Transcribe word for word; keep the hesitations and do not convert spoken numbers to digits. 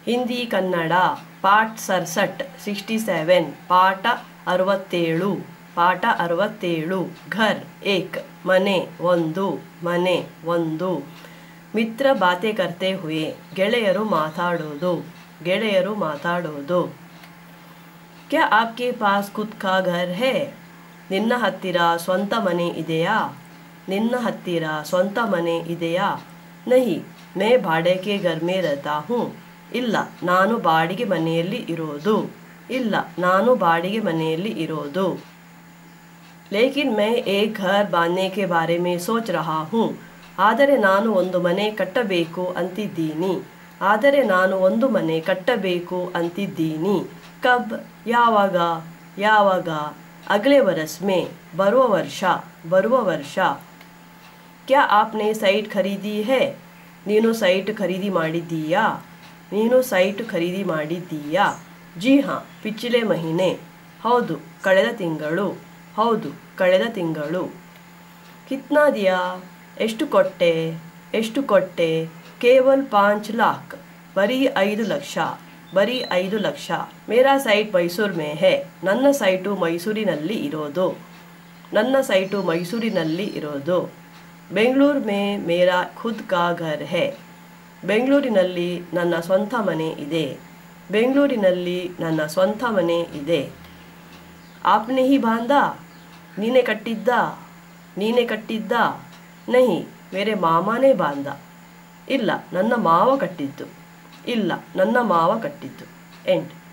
ಹಿಂದಿ ಕನ್ನಡ ಪಾಠ ಸರಸಠ್ sixty seven ಪಾಠ ಅರವತ್ತೇಳು ಪಾಠ ಅರವತ್ತೇಳು ಘರ್ ಏಕ್ ಮನೆ ಒಂದು ಮನೆ ಒಂದು ಮಿತ್ರ ಬಾತೆ ಕರ್ತೆ ಹುಯೆ ಗೆಳೆಯರು ಮಾತಾಡೋದು ಗೆಳೆಯರು ಮಾತಾಡೋದು ಕ್ಯಾ ಆಪ್ಕೆ ಪಾಸ್ ಖುದ್ ಕಾ ಘರ್ ಹೈ ನಿನ್ನ ಹತ್ತಿರ ಸ್ವಂತ ಮನೆ ಇದೆಯಾ ನಿನ್ನ ಹತ್ತಿರ ಸ್ವಂತ ಮನೆ ಇದೆಯಾ ನಹಿ ಮೈ ಭಾಡೆ ಕೆ ಘರ್ ಮೇ ರಹತಾ ಹೂಂ ಇಲ್ಲ ನಾನು ಬಾಡಿಗೆ ಮನೆಯಲ್ಲಿ ಇರೋದು ಇಲ್ಲ ನಾನು ಬಾಡಿಗೆ ಮನೆಯಲ್ಲಿ ಇರೋದು ಲೇಕಿನ್ ಮೈ ಏಕ್ ಘರ್ ಬಾನ್ನೆ ಕೆ ಬಾರೆ ಮೇ ಸೋಚ್ ರಹಾ ಹೂಂ ಆದರೆ ನಾನು ಒಂದು ಮನೆ ಕಟ್ಟಬೇಕು ಅಂತಿದ್ದೀನಿ ಆದರೆ ನಾನು ಒಂದು ಮನೆ ಕಟ್ಟಬೇಕು ಅಂತಿದ್ದೀನಿ ಕಬ್ ಯಾವಾಗ ಯಾವಾಗ ಅಗಲೆ ಬರಸ್ ಮೇ ಬರುವ ವರ್ಷ ಬರುವ ವರ್ಷ ಕ್ಯಾ ಆಪ್ನೆ ಸೈಟ್ ಖರೀದಿ ಹೈ ನೀನು ಸೈಟ್ ಖರೀದಿ ಮಾಡಿದ್ದೀಯಾ ನೀನು ಸೈಟ್ ಖರೀದಿ ಮಾಡಿದ್ದೀಯಾ ಜಿ ಹಾಂ ಪಿಚ್ಲೆ ಮಹಿನೆ ಹೌದು ಕಳೆದ ತಿಂಗಳು ಹೌದು ಕಳೆದ ತಿಂಗಳು ಕಿತ್ನಾ ದಿಯಾ ಎಷ್ಟು ಕೊಟ್ಟೆ ಎಷ್ಟು ಕೊಟ್ಟೆ ಕೇವಲ್ ಪಾಂಚ್ ಲಾಖ್ ಬರೀ ಐದು ಲಕ್ಷ ಬರೀ ಐದು ಲಕ್ಷ ಮೇರಾ ಸೈಟ್ ಮೈಸೂರು ಮೇ ಹೈ ನನ್ನ ಸೈಟು ಮೈಸೂರಿನಲ್ಲಿ ಇರೋದು ನನ್ನ ಸೈಟು ಮೈಸೂರಿನಲ್ಲಿ ಇರೋದು ಬೆಂಗಳೂರು ಮೇ ಮೇರಾ ಖುದ್ ಕಾ ಘರ್ ಹೈ ಬೆಂಗಳೂರಿನಲ್ಲಿ ನನ್ನ ಸ್ವಂತ ಮನೆ ಇದೆ ಬೆಂಗಳೂರಿನಲ್ಲಿ ನನ್ನ ಸ್ವಂತ ಮನೆ ಇದೆ ಆಪ್ನೆ ಹಿ ಬಾಂಧಾ ನೀನೆ ಕಟ್ಟಿದ್ದ ನೀನೆ ಕಟ್ಟಿದ್ದ ನಹಿ ಮೇರೆ ಮಾಮಾನೇ ಬಾಂಧ ಇಲ್ಲ ನನ್ನ ಮಾವ ಕಟ್ಟಿದ್ದು ಇಲ್ಲ ನನ್ನ ಮಾವ ಕಟ್ಟಿದ್ದು ಎಂಡ್